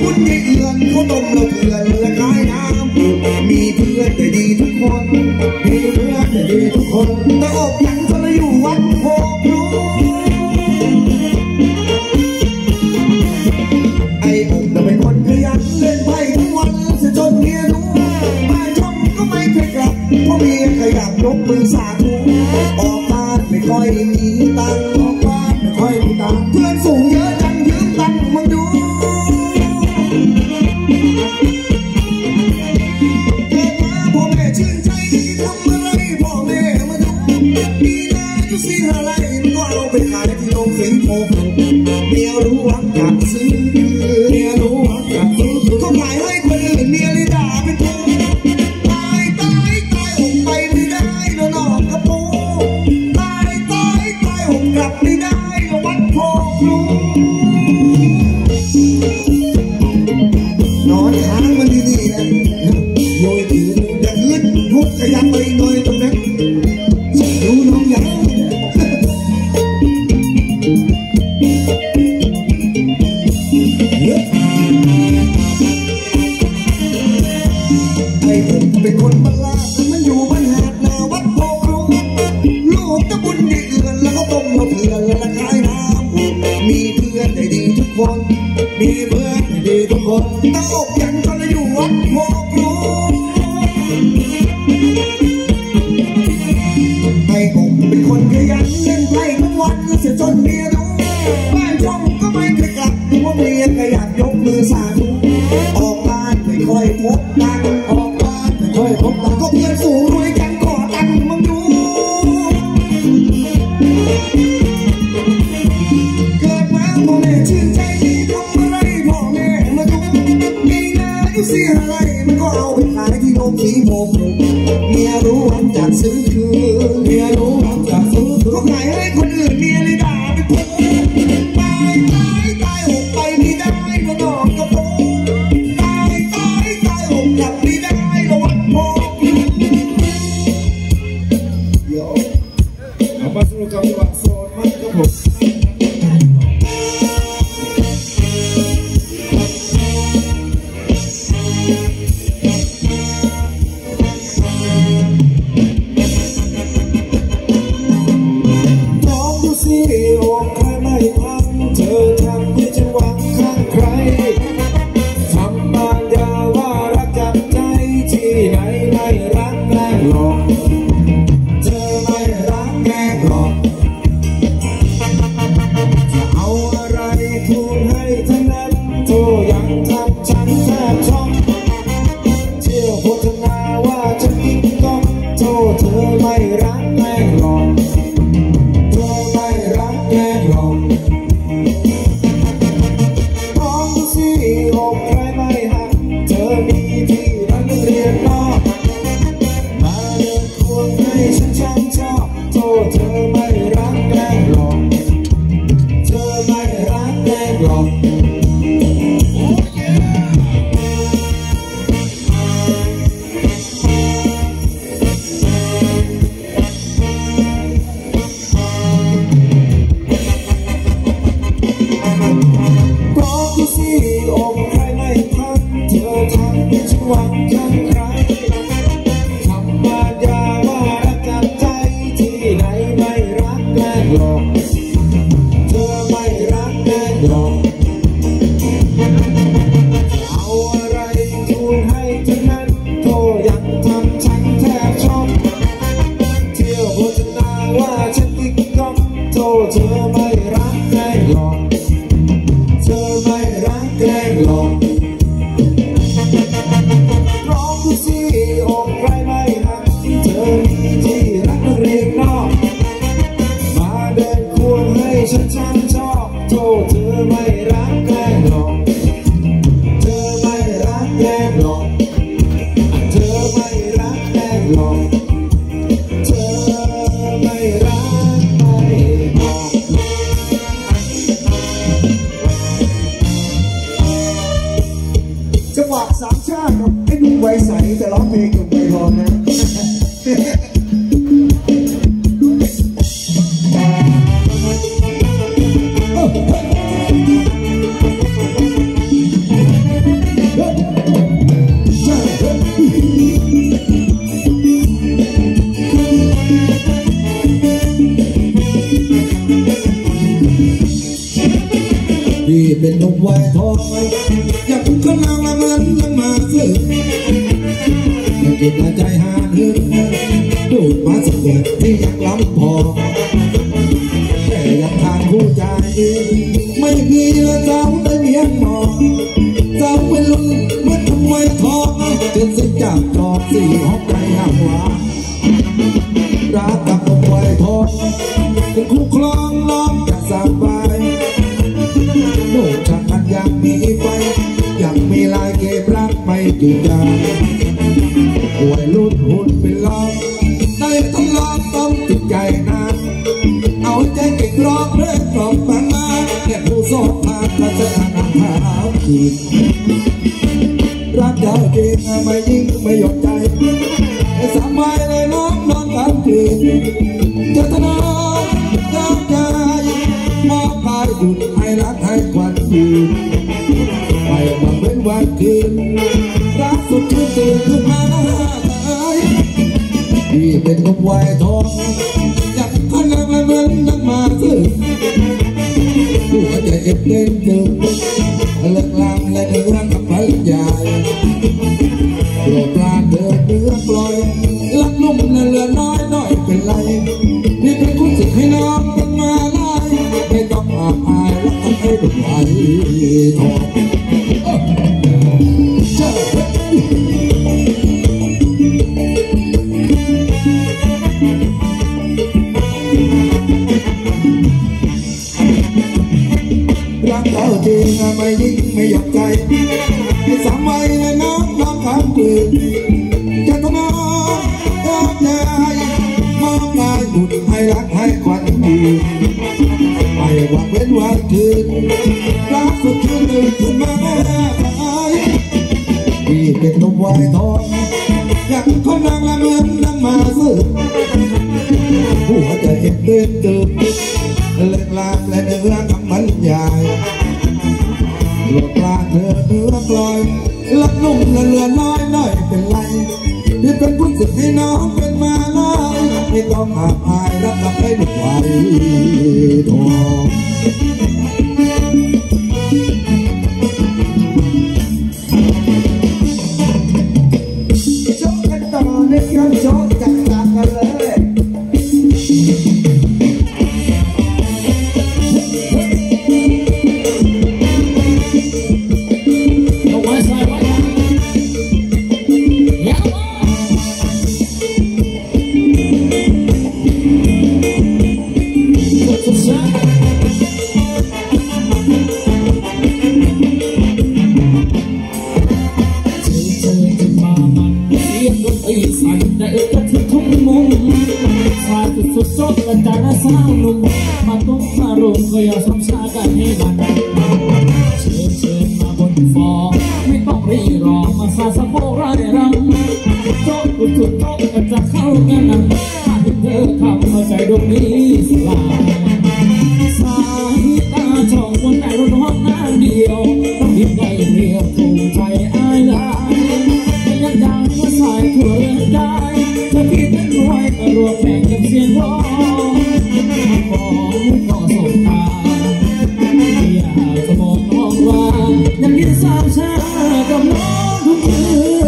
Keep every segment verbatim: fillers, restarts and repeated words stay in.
บุญที่เอื่อนเขาต้มเราเถื่อนและขายน้ำมีเพื่อนแต่ดีทุกคนมีเพื่อนแต่ดีทุกคนแต่อกยังจะมาอยู่วัดโพครูไอ้อกจะเป็นคนขยันเล่นไพ่ทั้งวันเสียจนเมียรู้บ้านช่องก็ไม่เคยกลับเพราะเมียขยับยกมือสาธุออกบ้านไม่ค่อยมีตังค์ออกบ้านไม่ค่อยมีตังค์เพื่อนสูงเยอะจังยืมตังค์มาดูเกิดมาพ่อแม่ชื่นใจทำอะไรพ่อแม่มาดูปีหน้าจะซื้ออะไรมันก็เอาไปขายที่โรงสิงโตเมียรู้ว่าอยากซื้อเมียรู้ว่าอยากซื้อเขาขายให้คนอื่นเมียเลยด่าเป็นคนตายตายตายอกไปไม่ได้แล้วนอกกระโปงตายตายตายอกกลับไม่ได้แล้ววัดโพครูนอนค้างมันดีๆนะโยยถืออย่าขึ้นพุกขยับไปหน่อยตรงนั้นดูน้องใหญ่ไอ้ผมเป็นคนบ้านลาดมันอยู่บ้านหาดนาวัดโพครูลูกตะบุญดีเอื่อนแล้วก็ต้มเราเถื่อนแล้วขายน้ำมีเพื่อนได้ดีทุกคนมีเพื่อนได้ดีทุกคนตะอกยังก็เลยอยู่วัดโพครูไอ้ผมเป็นคนขยันเล่นไพ่ทั้งวันเสียจนเมียรู้บ้านช่องก็ไม่เคยกลับเพราะเมียขยับยกมือสาธุออกบ้านไม่ค่อยพบตังค์ออกบ้านไม่ค่อยพบตังค์ก็เพื่อนสูงรวยจังขอตังค์มึงดูเกิดมาพ่อแม่ชื่นใจทำอะไรพ่อแม่มาดูมีหน้าอยู่เสียอะไรมันก็เอาไปขายที่โรงสีโมกเมียรู้ว่าจากซื้อคืนเมียรู้ว่าจากซื้อคืนก็ขายให้คนอื่นเมียเลยด่าไปพูดตายตายตายอกไปไม่ได้ก็นอกกระโปงตายตายตายอกกลับไม่ได้ก็วัดโพเดี๋ยวเอามาสู่กับวัดโซนมันก็ผมอกใครไม่ทันเธอทำให้ฉันหวังข้างใครทำบางยาว่ารักจากใจที่ไหนไม่รักแกล้งหลอกเธอไม่รักแกล้งหลอกจะเอาอะไรทูลให้ทั้งนั้นโธ่ยังทำฉันแทบช็อกเที่ยวโฆษณาว่าฉันกิ๊กก๊อกโธ่เธอไม่รักแกล้งหลอกหวังข้างใครทำบาดยาว่ารักจากใจที่ไหนไม่รักแกล้งหลอกเธอไม่รักแกล้งหลอกเอาอะไรทูลให้ทั้งนั้นโธ่ยังทำฉันแทบช็อกเที่ยวโฆษณาว่าฉันกิ๊กก๊อกโธ่เธอไม่รักแกล้งหลอกเธอไม่รักแกล้งหลอกสิอกใครไม่หักเธอมีที่รักนักเรียนนอกมาเดินควงให้ฉันช่างชอบโธ่เธอไม่รักแกล้งหลอกเธอไม่รักแกล้งหลอกเธอไม่รักแกล้งหลอกเธอไม่รักไม่บอกจังหวะสามชาติครับให้ดูไวใสแต่ร้องเพลงอยู่ไวพอนะทองอยากก็นางละเหมือนนางมาซื้อจิตใจหาเงินดูดมาสักแบบที่อยากล้ำพอแต่ยังทางคู่ใจไม่มีละเจ้าได้เมียงมองเจ้าไม่ลุกเมื่อทำไมทองเกิดสิ้นจากจอบสี่ห้องใจห้ามวารักกับนมไว้ทองเป็นคู่ครองน้องจะสบายโน่ชักกันอยากมีไปอยากมีลายเก็บรักไม่จืดจางวัยรุ่นหุ่นเป็นล้อได้ต้องลองต้องติดใจนานเอาใจเก่งร้องเรื่องกล่อมปังมาแค่ผู้สอบผ่านมาจะอ่านหาผิดรักเจ้าจริงไม่ยิ่งไม่หยดใจไอ้สามใบเลยน้องนอนกันคืนจะทนองรักใจมอบกายหยุดให้รักให้ควันยืนไม่ว่าเป็นวันคืนรักสุดชื่นตื่นขึ้นมาหน้าตายที่เป็นนมไวทองอยากขนาดละเหมือนนักมาซื้อหัวใจเอ็ดเด่นเดิมเลิกลางและเนื้อกับภรรยาโปรดปรานเดินเนื้อปล่อยรักนุ่มและเหลือน้อยน้อยเป็นไรนี่เป็นคุณสิให้น้องเป็นมาไล่ไม่ต้องอาบอายรักให้เป็นไหวทองรักเจ้าจริงไม่ยิ่งไม่หยดใจให้สามใบเลยน้องน้องคำคืนจะต้องน้องรักใจมองกายบุญให้รักให้ควันยืนไม่ว่าเป็นวันคืนรักสุดชื่นตื่นขึ้นมาแม่ตายที่เป็นนมไวทองอยากคนนางละเหมือนนางมาซื้อหัวใจเอ็ดเดินตื่นเลิกลางและเนื้อกับมันใหญ่โลกลาเธอเนื้อปล่อยรักนุ่มและเหลือน้อยน้อยเป็นไรที่เป็นผู้สึกให้น้องเป็นมาน้อยไม่ต้องอาภายรักกับให้หนุ่มไว้ทองโชคกันต่อในการโชคจัดการกันเลยสุดโจ๊กกันจาระสาวนุ่มมาตุ้มมารุมก็อย่าซ้ำซากกันให้มันเชิญเชิญมาบนฟอไม่ต้องรีรอมาซาสะโพกไรรำโจ๊กสุดโจ๊กกันจะเข้ากันนั่งถ้าเธอทำมาใจดวงนี้สลายสายตาช่องคนไหนร้อนน้ำเดียวต้องยิ้มได้เรียวถูกใจอายลายยังดังว่าสายทั่วเรื่องได้เธอคิดเป็นรวยก็รวมแบ่งกับเสียงร้องมองก็สบตาอยากจะมองน้องว่ายังคิดสามชากับน้องทุกคื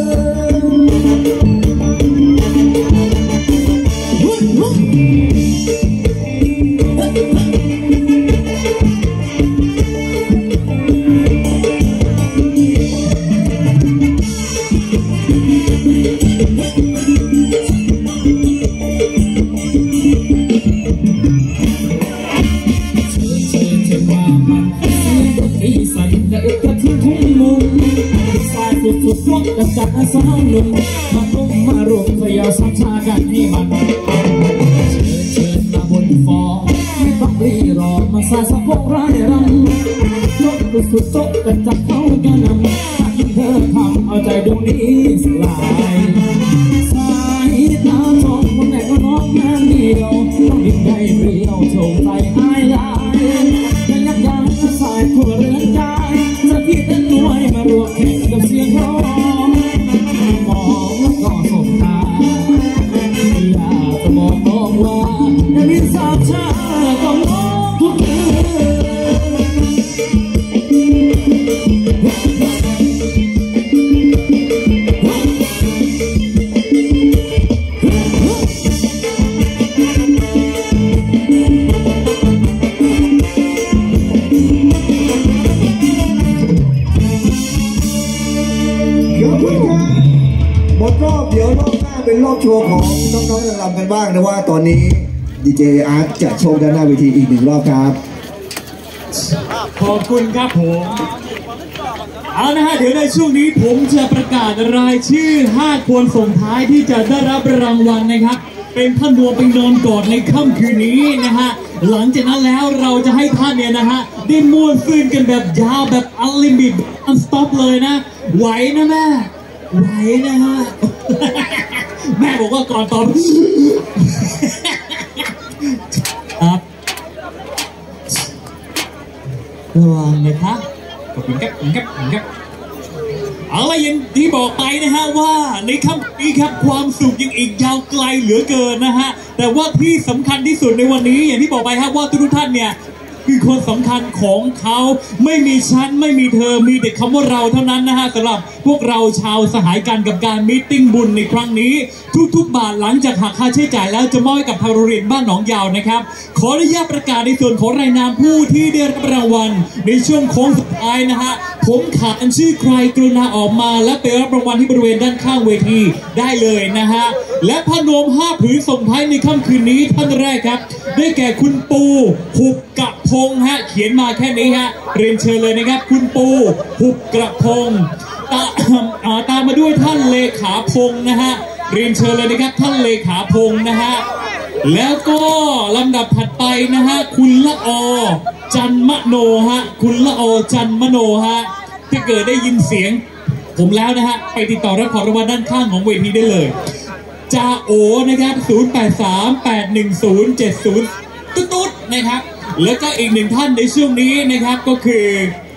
สุดยอดกับจัดสาวหนุ่มมาตุ้มมารวมพยาสามชากันให้มันเชิญเชิญมาบนฟอไม่ต้องรีรอมาสาสะโพกไรรำยกสุดโต๊ะกันจัดเข้ากันนำถ้าเธอทำเอาใจดวงนี้สลายสายตาชมคนไหนก็น้องงานเดียวต้องยิ่งใหญ่เรียวโฉมใจหายลายยังยักยางสายทั่วเรือนกายจะคิดเป็นรวยมารวมแข่งกับเสียงร้องมองแล้วก็สบตาอยากจะมองน้องว่าจะมีสามชาต้องน้องทุกคืนดรอบเดี๋ยวรอบหน้าเป็นรอบโชว์ของน้องๆรำกันบ้างนะว่าตอนนี้ดีเจอาร์ตจะโชว์ด้านหน้าเวทีอีกหนึ่งรอบครับขอบคุณครับผมเอานะฮะเดี๋ยวในช่วงนี้ผมจะประกาศรายชื่อห้าคนส่งท้ายที่จะได้รับรางวัลนะครับเป็นท่านรวมไปนอนกอดในค่ำคืนนี้นะฮะหลังจากนั้นแล้วเราจะให้ท่านเนี่ยนะฮะได้ม่วนซื่นกันแบบยาวแบบอัลลิมิตอันสต็อปเลยนะไหวนะแม่ไหวนะฮะแม่บอกว่าก่อนตอนครับระวังนะคะขอบคุณครับขอบคุณครับขอบคุณครับเอาละอย่างที่บอกไปนะฮะว่าในค่ำนี้ครับความสุขยังอีกยาวไกลเหลือเกินนะฮะแต่ว่าที่สำคัญที่สุดในวันนี้อย่างที่บอกไปครับว่าทุกท่านเนี่ยคือคนสำคัญของเขาไม่มีฉันไม่มีเธอมีแต่คำว่าเราเท่านั้นนะฮะสำหรับพวกเราชาวสหายกันกับการมีตติ้งบุญในครั้งนี้ทุกๆบาทหลังจากหักค่าใช้จ่ายแล้วจะมอบให้กับทางโรงเรียนบ้านหนองยาวนะครับขออนุญาตประกาศในส่วนของรายนามผู้ที่ได้รับรางวัลในช่วงโค้งสุดท้ายนะฮะผมขานชื่อใครกรุณาออกมาและไปรับรางวัลที่บริเวณด้านข้างเวทีได้เลยนะฮะและผ้านวมห้าผืนส่งท้ายในค่ำคืนนี้ท่านแรกครับได้แก่คุณปูหุบกระพงฮะเขียนมาแค่นี้ฮะเรียนเชิญเลยนะครับคุณปูหุบกระพงตาตามมาด้วยท่านเลขาพงนะฮะเรียนเชิญเลยนะครับท่านเลขาพงนะฮะแล้วก็ลำดับถัดไปนะฮะคุณละอจันมโนฮะคุณละอจันมโนฮะถ้าเกิดได้ยินเสียงผมแล้วนะฮะไปติดต่อรับของรางวัลด้านข้างของเวทีได้เลยจ่าโอนะครับศูนย์ แปด สาม แปด หนึ่ง ศูนย์ เจ็ด ศูนย์ตุ๊ดๆนะครับแล้วก็อีกหนึ่งท่านในช่วงนี้นะครับก็คือ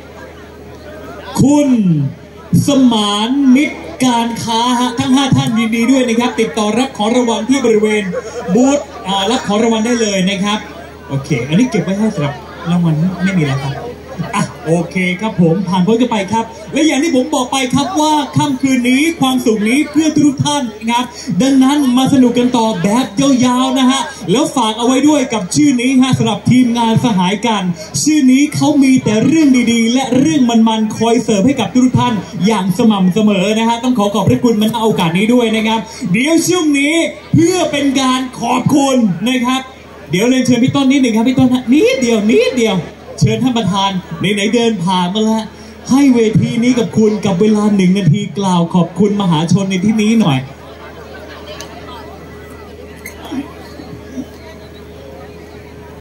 คุณสมานมิตรการค้าฮะทั้งห้าท่านยินดีด้วยนะครับติดต่อรับของรางวัลที่บริเวณบูธรับของรางวัลได้เลยนะครับโอเคอันนี้เก็บไว้ให้สำหรับรางวัลไม่มีแล้วครับอ่ะโอเคครับผมผ่านพ้นกันไปครับและอย่างที่ผมบอกไปครับว่าค่ำคืนนี้ความสุขนี้เพื่อทุกท่านนะครับดังนั้นมาสนุกกันต่อแบบยาวๆนะฮะแล้วฝากเอาไว้ด้วยกับชื่อนี้ฮะสำหรับทีมงานสหายกันชื่อนี้เขามีแต่เรื่องดีๆและเรื่องมันๆคอยเสิร์ฟให้กับทุกท่านอย่างสม่ำเสมอนะฮะต้องขอขอบพระคุณมันเอาโอกาสนี้ด้วยนะครับเดี๋ยวช่วงนี้เพื่อเป็นการขอบคุณนะครับเดี๋ยวเรียนเชิญพี่ต้นนิดหนึ่งครับพี่ต้นนิดเดียวนิดเดียวเชิญท่านประธานไหนๆเดินผ่านมาแล้วให้เวทีนี้กับคุณกับเวลาหนึ่งนาทีกล่าวขอบคุณมหาชนในที่นี้หน่อย